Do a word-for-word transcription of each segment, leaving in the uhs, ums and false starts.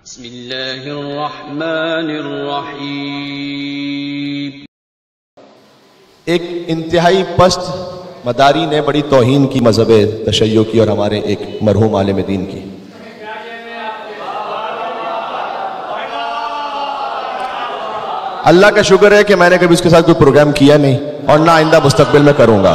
बिस्मिल्लाहिर्रहमानिर्रहीम। एक इंतहाई पस्त मदारी ने बड़ी तौहीन की मजहब तशय्यो की और हमारे एक मरहूम आलिम दीन की। अल्लाह का शुक्र है कि मैंने कभी उसके साथ कोई प्रोग्राम किया नहीं और ना आइंदा मुस्तकबिल में करूंगा।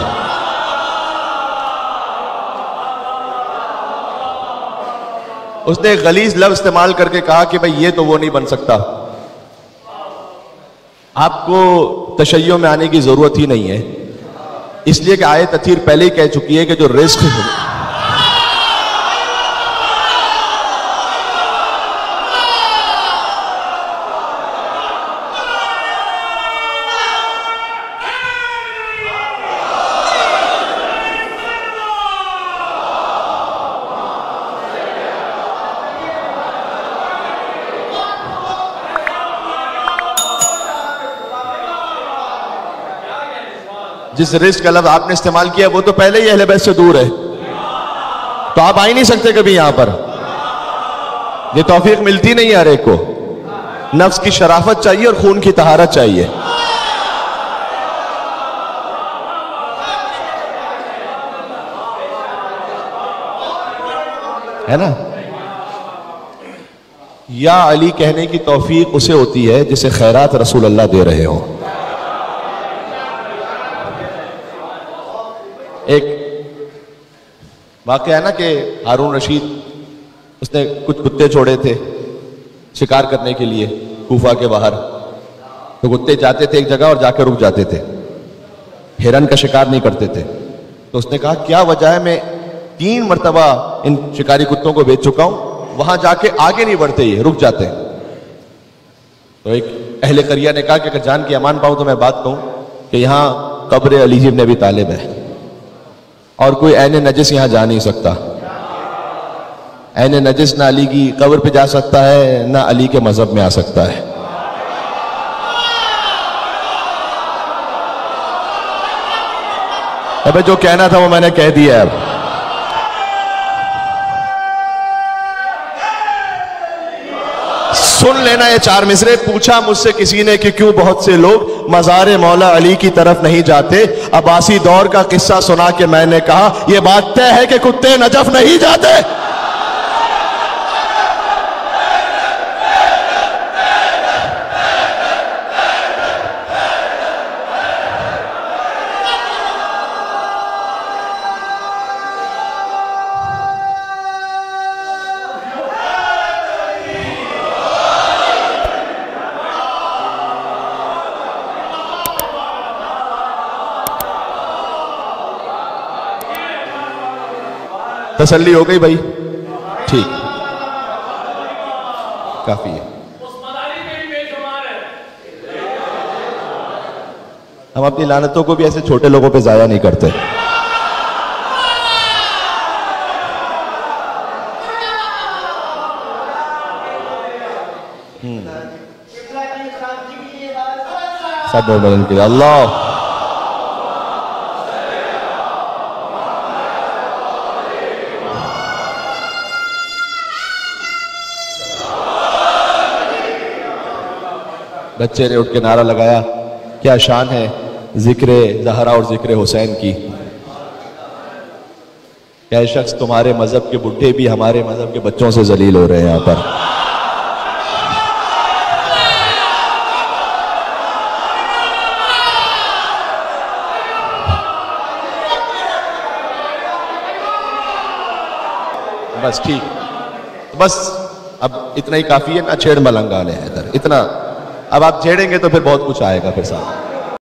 उसने एक गलीज लफ्ज इस्तेमाल करके कहा कि भाई ये तो वो नहीं बन सकता, आपको तशय्यो में आने की जरूरत ही नहीं है, इसलिए कि आयत अतीर पहले ही कह चुकी है कि जो रिस्क जिस रिस्क का लफ्ज आपने इस्तेमाल किया वो तो पहले ही अहले बैत से दूर है, तो आप आ ही नहीं सकते कभी यहां पर। ये तौफीक मिलती नहीं हर एक को। नफ्स की शराफत चाहिए और खून की तहारत चाहिए। है ना? या अली कहने की तौफीक उसे होती है जिसे खैरात रसूल अल्लाह दे रहे हो। एक वाक़या है ना कि हारून रशीद उसने कुछ कुत्ते छोड़े थे शिकार करने के लिए कूफा के बाहर। तो कुत्ते जाते थे एक जगह और जाकर रुक जाते थे, हिरन का शिकार नहीं करते थे। तो उसने कहा क्या वजह है, मैं तीन मरतबा इन शिकारी कुत्तों को बेच चुका हूं, वहां जाके आगे नहीं बढ़ते, ये रुक जाते हैं। तो एक अहले करिया ने कहा कि अगर जान की अमान पाऊं तो मैं बात कहूं कि यहां कब्र अली इब्न अबी तालिब है और कोई ऐने नजिस यहां जा नहीं सकता। ऐने नजिस ना अली की कब्र पे जा सकता है ना अली के मजहब में आ सकता है। अबे जो कहना था वो मैंने कह दिया। अब सुन लेना ये चार मिसरे। पूछा मुझसे किसी ने कि क्यों बहुत से लोग मज़ार मौला अली की तरफ नहीं जाते। अब्बासी दौर का किस्सा सुना के मैंने कहा यह बात तय है कि कुत्ते नजफ नहीं जाते। तसल्ली हो गई भाई? ठीक, काफी है। हम अपनी लानतों को भी ऐसे छोटे लोगों पे जाया नहीं करते। सब बदल के अल्लाह बच्चे ने उठ के नारा लगाया, क्या शान है जिक्र ज़हरा और जिक्र हुसैन की। क्या शख्स तुम्हारे मजहब के बुढ़े भी हमारे मजहब के बच्चों से जलील हो रहे हैं यहां पर। बस ठीक, बस अब इतना ही काफी है ना। छेड़ मलंगा ने हैदर इतना, अब आप छेड़ेंगे तो फिर बहुत कुछ आएगा फिर साथ।